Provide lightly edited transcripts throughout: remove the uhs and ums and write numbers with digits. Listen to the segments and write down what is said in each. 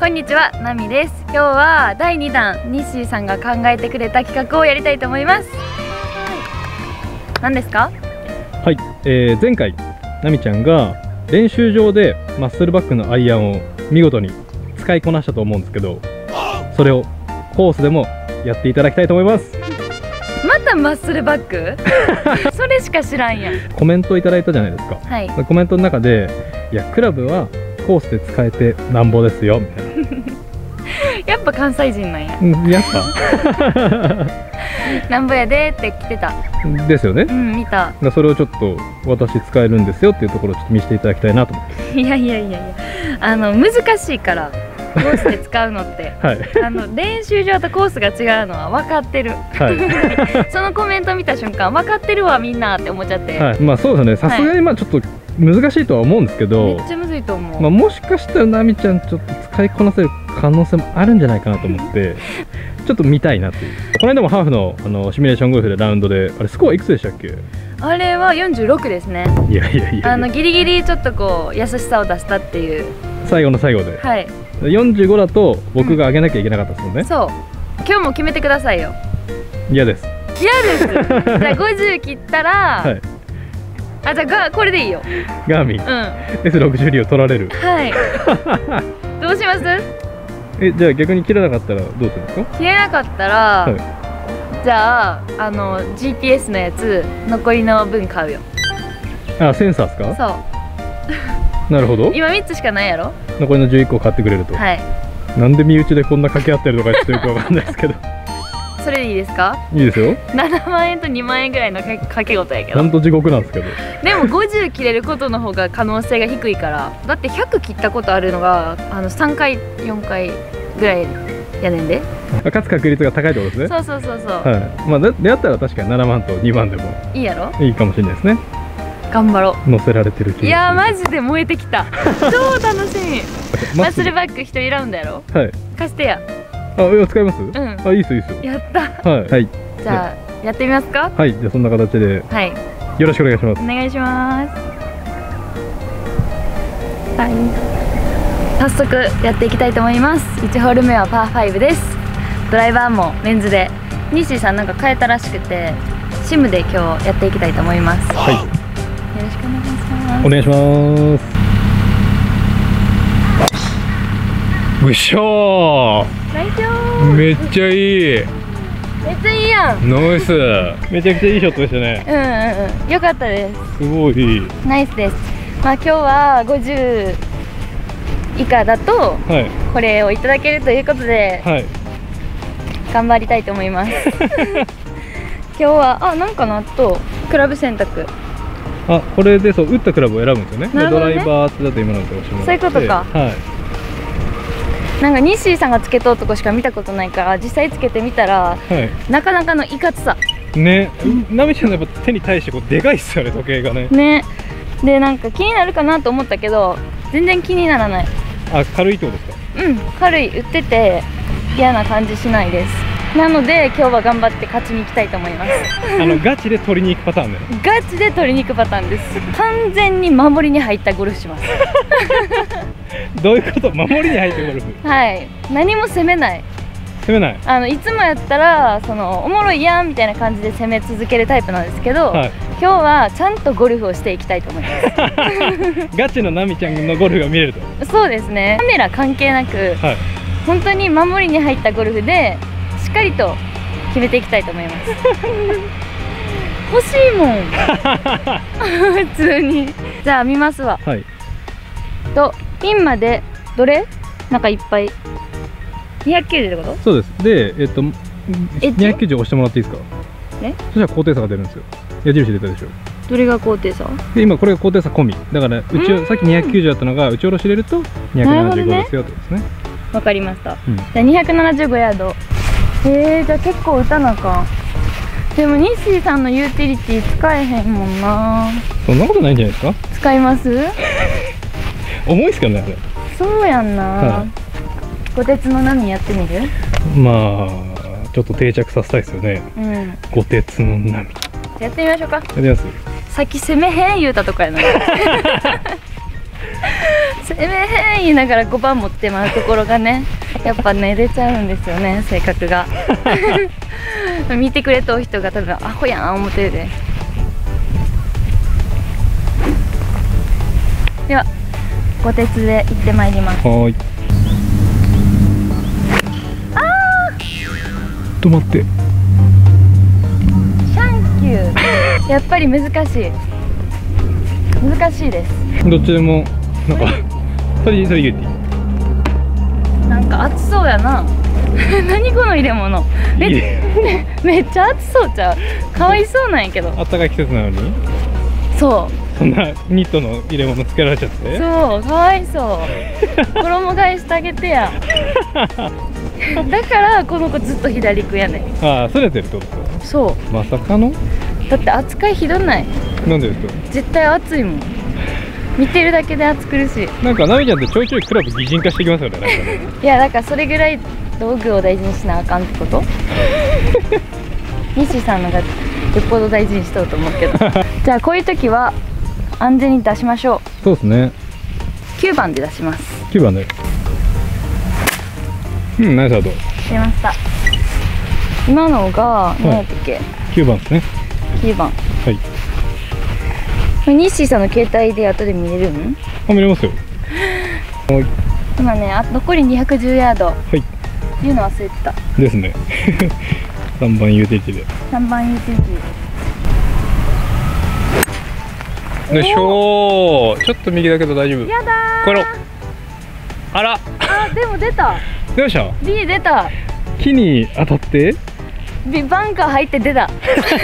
こんにちは、ナミです。今日は第2弾、ニッシーさんが考えてくれた企画をやりたいと思います。何ですか？ はい、前回ナミちゃんが練習場でマッスルバックのアイアンを見事に使いこなしたと思うんですけど、それをコースでもやっていただきたいと思います。 またマッスルバックそれしか知らんやん。 コメントいただいたじゃないですか。 はい。 コメントの中で、いやクラブはコースで使えてなんぼですよみたいな。 やっぱ関西人なんや。 やっなんぼやでって来てた。 ぱですよね。 うん、見た。 それをちょっと私使えるんですよっていうところをちょっと見せていただきたいなと思って。 いやいやいやいや、難しいからコースで使うのって、 はい、 練習場とコースが違うのは分かってる、はい、そのコメント見た瞬間分かってるわみんなって思っちゃって、はい、 まあそうですね、さすがにまあちょっと難しいとは思うんですけど、 めっちゃむずいと思う。 まあもしかしたらナミちゃんちょっと使いこなせる可能性もあるんじゃないかなと思ってちょっと見たいなっていう。この間もハーフのシミュレーションゴルフでラウンドで、あれスコアいくつでしたっけ？ あれは46ですね。 いやいやいや、 ギリギリちょっとこう優しさを出したっていう、最後の最後で、 はい、 45だと僕が上げなきゃいけなかったですもんね。 そう、今日も決めてくださいよ。 嫌です。 嫌です。じゃあ50切ったら、はい、じゃあこれでいいよ。 ガーミン、S62 を取られる。はい。 どうします？ じゃあ逆に切らなかったらどうするんですか？ 切れなかったら、はい、じゃあGPS のやつ残りの分買うよ。あ、 センサーですか？ そう。なるほど。 今3つしかないやろ。 残りの11個買ってくれると。はい。なんで身内でこんな掛け合ってるのかちょっとよくわかんないですけど。それでいいですか？ いいですよ。 7万円と2万円ぐらいの掛け事やけど。 なんと地獄なんですけど。 でも50切れることの方が可能性が低いから。だって100切ったことあるのが3回4回ぐらいやねんで。 勝つ確率が高いってことですね。 そう。 はい。まあであったら確かに7万と2万でもいいやろ。 いいかもしれないですね。頑張ろう。乗せられてる気がする。いやマジで燃えてきた。超楽しみ。マッスルバック1人ラウンドやろ。はい。貸してや。使います？うん。いいっすよ。 やった。 はい。 じゃあやってみますか？ はい。じゃあそんな形で、はい。よろしくお願いします。 お願いします。はい。早速やっていきたいと思います。1ホール目はパー5です。ドライバーもメンズで、ニッシーさんなんか変えたらしくて、シムで今日やっていきたいと思います。はい。よろしくお願いします。 お願いします。うっしょー。めっちゃいい。 めっちゃいいやん。 ナイス。めちゃくちゃいいショットでしたね。よかったです。 すごいいい。 ナイスです。まあ今日は50以下だとこれをいただけるということで、はい、頑張りたいと思います。今日はなんか納豆クラブ選択。 これで打ったクラブを選ぶんですよね。ドライバーだと今ので押します。 そういうことか。はい。なんかニッシーさんがつけとうとこしか見たことないから、実際つけてみたら、なかなかのいかつさね。ナミちゃんのやっぱ手に対してでかいっすよね、時計がね。 ね。でなんか気になるかなと思ったけど全然気にならない。 軽いってことですか？ うん、軽い。打ってて嫌な感じしないです。なので今日は頑張って勝ちに行きたいと思います。 ガチで取りに行くパターンね。 ガチで取りに行くパターンです。完全に守りに入ったゴルフします。 どういうこと？守りに入ってゴルフ？はい。 何も攻めない。 攻めない。 いつもやったらおもろいやんみたいな感じで攻め続けるタイプなんですけど、はい、今日はちゃんとゴルフをしていきたいと思います。 ガチのナミちゃんのゴルフが見れると。 そうですね。カメラ関係なく、はい、本当に守りに入ったゴルフでしっかりと決めていきたいと思います。欲しいもん。普通に。じゃあ見ますわ。はい。ピンまでどれ？なんかいっぱい。290ってこと？ そうです。で、290押してもらっていいですか？そしたら高低差が出るんですよ。矢印出たでしょ。 どれが高低差？ で、今これが高低差込み。だからさっき290だったのが打ち下ろし入れると275ですよってことですね。 わかりました。じゃあ275ヤード。じゃあ結構打たなあかん。でもニッシーさんのユーティリティ使えへんもんな。 そんなことないんじゃないですか？ 使います？ 重いっすかね、あれ。 そうやんな。五鉄の波やってみる？ まあちょっと定着させたいですよね。五鉄の波。 やってみましょうか。やってみます。 さっき攻めへん言うたとこやのに。 攻めへん言いながら5番持ってまうところがね、やっぱね出ちゃうんですよね、性格が。見てくれとう人が多分アホやん思ってるで。ではご鉄で行ってまいります。 はーい。止まって。 シャンキュー。やっぱり難しいです。 どっちでもなんかそれ言っていい？ なんか熱そうやな。何この入れ物。めっちゃ熱そうちゃう。かわいそうなんやけど。 あったかい季節なのにそうそんなニットの入れ物つけられちゃって。 そうかわいそう。衣替えしてあげてや。だからこの子ずっと左行くやねん。 ああ、それてるってことですか。 そうまさかの。 だって扱いひどない。 なんでですか。 絶対熱いもん。見てるだけで暑苦しい。 なんかナミちゃんってちょいちょいクラブ擬人化してきますよね。なんかねいやだからそれぐらい道具を大事にしなあかんってこと。西さんのがよっぽど大事にしとうと思うけど。じゃあこういう時は安全に出しましょう。 そうですね。 9番で出します。 9番で。ナイスアウト。 出ました。今のが何やったっけ、 9番ですね。 9番。 はい。 これニッシーさんの携帯で後で見れるん？ あ、見れますよ。はい。 今ね、残り210ヤード。 はい。 言うの忘れてた。 ですね。3番 UTG で。 3番 UTG。 よいしょー。ちょっと右だけど大丈夫。 やだー。 これ。あら。 あ、でも出た。 よいしょ。 B 出た。 木に当たって。 バンカー入って出た。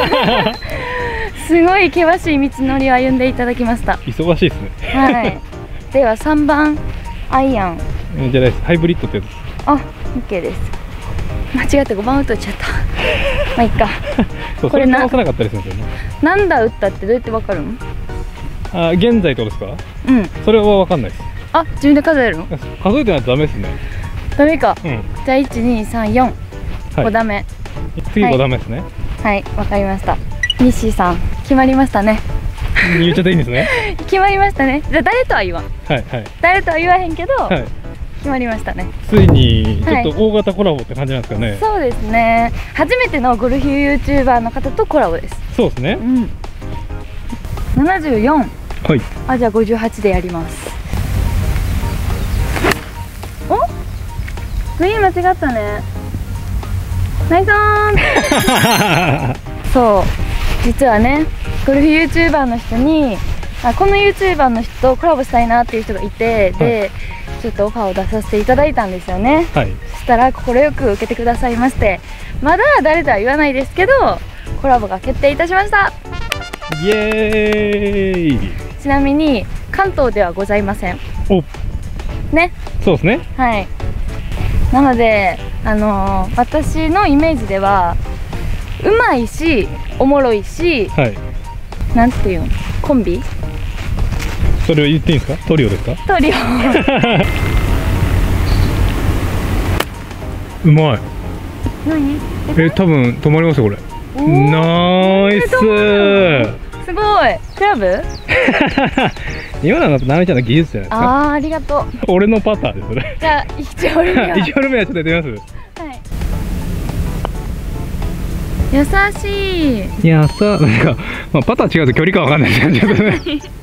すごい険しい道のりを歩んでいただきました。 忙しいですね。 はい。では3番アイアン。 じゃないです。ハイブリッドってやつ。 あ、OK です。間違って5番打っとっちゃった。まあいいか。 そう、これ直さなかったりするんですよね。 なんだ打ったってどうやってわかるの？ あ、現在ってことですか？ うん。 それはわかんないです。 あ、自分で数えるの？ 数えてないとダメですね。 ダメか。 うん。 じゃあ1、2、3、4。5ダメ。 次5ダメですね。 はい、わかりました。ニッシーさん、決まりましたね。 言っちゃっていいんですね。 決まりましたね。じゃあ誰とは言わん。 はいはい。 誰とは言わへんけど、 はい。 決まりましたね。 ついにちょっと大型コラボって感じなんですかね。 そうですね。初めてのゴルフ YouTuber の方とコラボです。 そうですね。 うん。74。 はい。 あ、じゃあ58でやります。お？グリーン間違ったね。ナイスオン。そう。実はね、ゴルフ YouTuber の人に、この YouTuber の人とコラボしたいなっていう人がいて、で、ちょっとオファーを出させていただいたんですよね。 はい。 そしたら快く受けてくださいまして、まだ誰とは言わないですけど、コラボが決定いたしました。 イエーイ。 ちなみに関東ではございません。 お。 ね。 そうですね。 はい。なので、私のイメージではうまいしおもろいし、 はい。 なんていうの、コンビ？ それを言っていいんですか？トリオですか？ トリオ。 うまい。 何？ 多分止まりますよこれ。ナイスー。 すごい。クラブ？ 今のはナミちゃんの技術じゃないですか。 ああ、ありがとう。 俺のパターですそれ。 じゃあ1ホール目は。 1ホール目はちょっとやってみます。 はい。優しい。 いやさ、なんか、まあ、パター違うと距離感わかんないですよね。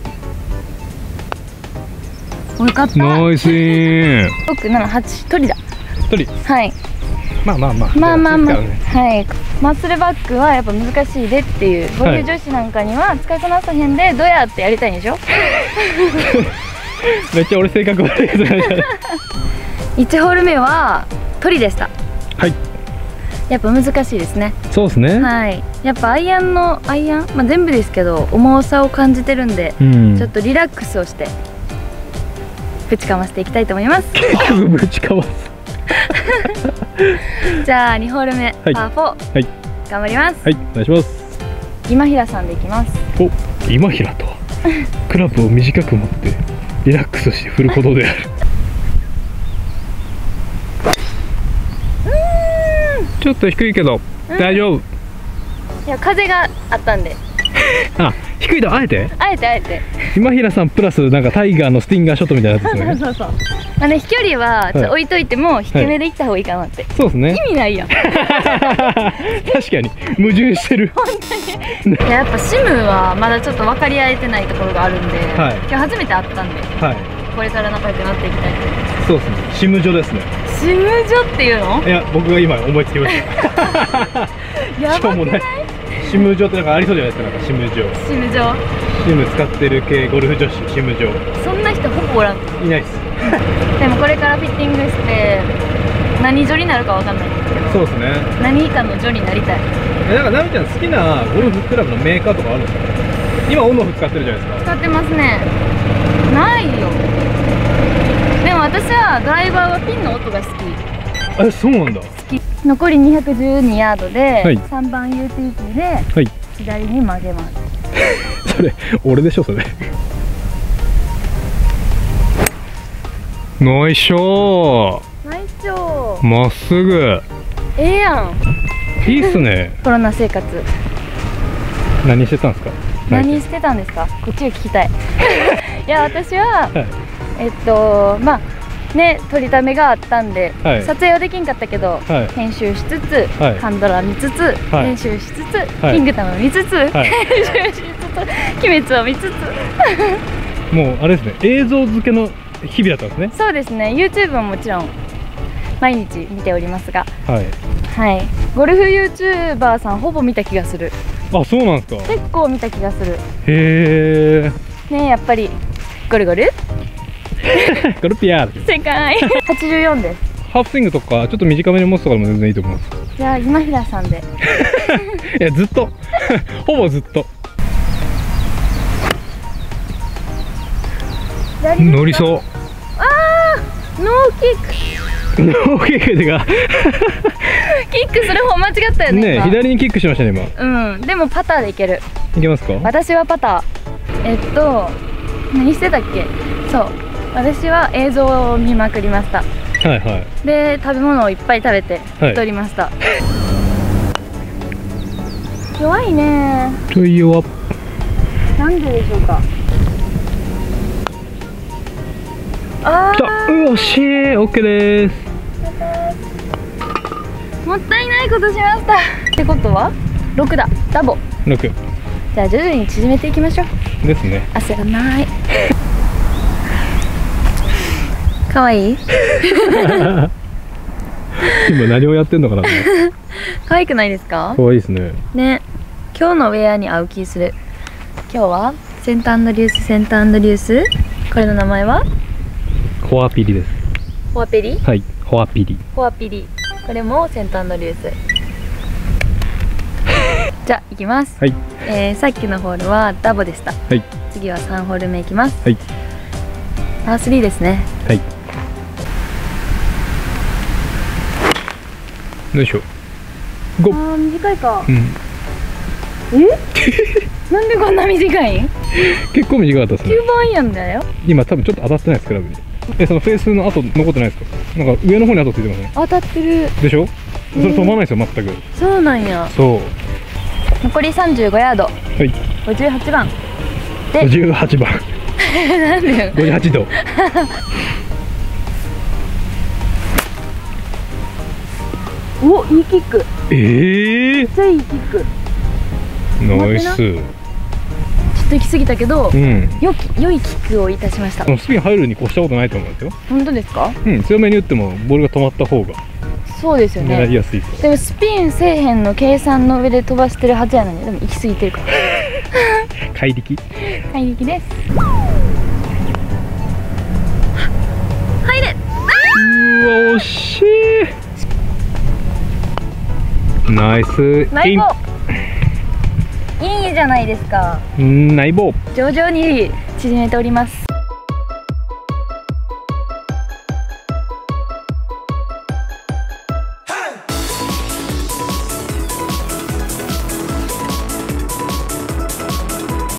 よかった。 ナイスーン。 6、7、8、鳥だ。 鳥。 はい。 まあまあまあ。 まあまあまあ。はい。マッスルバックはやっぱ難しいでっていう、ゴルフ女子なんかには使いこなさへんでどうやってやりたいんでしょ。 めっちゃ俺性格悪いやつなんじゃない。 1ホール目は鳥でした。 はい。 やっぱ難しいですね。 そうですね。 はい。やっぱアイアン、まあ全部ですけど重さを感じてるんで、ちょっとリラックスをしてぶちかましていきたいと思います。 結局ぶちかます。 じゃあ2ホール目、パー4、はい、頑張ります。 はい、お願いします。 今平さんでいきます。 お、今平とはクラブを短く持ってリラックスして振ることである。ちょっと低いけど大丈夫。 いや、風があったんで。 あ、 低いとあえてあえて今平さんプラスなんかタイガーのスティンガーショットみたいなやつですね。 そうそう。まあね、飛距離はちょっと置いといても低めで行った方がいいかなって、 そうですね。 意味ないやん。 確かに矛盾してる。 いや、やっぱシムはまだちょっと分かり合えてないところがあるんで、 はい、 今日初めて会ったんで、 はい、 これから仲良くなっていきたいと思います。 そうですね。シムジョですね。 シムジョっていうの？ いや、僕が今思いつきました。 やばくない？ シムジョってなんかありそうじゃないですか。なんかシムジョ。 シムジョ。 シム使ってる系ゴルフ女子、シムジョ。 そんな人ほぼおらん。 いないです。 でもこれからフィッティングして何女になるかわかんないんですけど。 そうですね。 何かの女になりたい。 なんかナミちゃん好きなゴルフクラブのメーカーとかあるんですか？今オンオフ使ってるじゃないですか。 使ってますね。ないよ。でも私はドライバーはピンの音が好き。 え、そうなんだ。 好き。残り212ヤードで、 はい、 3番 UTT で、 はい、 左に曲げます。 それ俺でしょそれ。ナイスショー。 ナイスショー。 まっすぐ。 ええやん。 いいっすね。 コロナ生活。 何してたんですか？ 何してたんですか？こっちを聞きたい。いや、私は、 はい、 まあね、撮りためがあったんで、 はい、 撮影はできんかったけど、 はい、 編集しつつ、 はい、 ハンドラー見つつ、 はい、 練習しつつ、 はい、 キングダム見つつ、はい、編集しつつ、鬼滅を見つつ。 もうあれですね、映像付けの日々だったんですね。 そうですね。 YouTube ももちろん毎日見ておりますが、 はい、 はい、ゴルフ YouTuber さんほぼ見た気がする。 あ、そうなんですか。 結構見た気がする。 へえ。 ね、やっぱりゴルゴルゴルピアー。 正解。84です。 ハーフスイングとかちょっと短めに持つとかでも全然いいと思います。 じゃあ今平さんで。 いや、ずっとほぼずっと乗りそう。 あー、ノーキック。 ノーキックでかキックする方間違ったよね。 ね、左にキックしましたね今。 うん、でもパターでいける。 いけますか？ 私はパター。何してたっけ？そう、私は映像を見まくりました。 はいはい。 で、食べ物をいっぱい食べて太りました。弱いね。 ちょい弱。 なんででしょうか。あ来た。惜しい。オッケーです。 もったいないことしました。ってことは6だ。ダボ。 6。 じゃあ徐々に縮めていきましょう。 ですね。 焦らない。かわいい。 今何をやってんのかな。 可愛くないですか？ 可愛いですね。 ね、今日のウェアに合う気する。今日はセンター&リュース、センター&リュース。これの名前はホアピリです。 ホアペリ？ はい、ホアピリ。 ホアピリ。これもセンター&リュース。じゃあ行きます。 はい。 さっきのホールはダボでした。 はい。 次は3ホール目いきます。 はい。 パー3ですね。 はい。よいしょ。5。 あー、短いか。 うん。 なんでこんな短いん？ 結構短かったですね。 9番アイアンだよ。 今多分ちょっと当たってないですクラブに。そのフェースの跡残ってないですか？なんか上の方に跡ついてますね。 当たってるでしょ？それ飛ばないですよ全く。 そうなんや。 そう。 残り35ヤード。はい。58番。で。 58番。 なんで ？58度。 お、いいキック。めっちゃいいキック。 ナイス。 ちょっと行き過ぎたけど、良いキックをいたしました。 スピン入るに越したことないと思うんですよ。 本当ですか？ うん、強めに打ってもボールが止まった方がそうですよね。 狙いやすいです。 でもスピンせえへんの計算の上で飛ばしてるはずやのに、でも行き過ぎてるから。 怪力。 怪力です。入れ。 うわ、惜しい。ナイス。 ナイボ。いいじゃないですか。 ナイボ。 徐々に縮めております。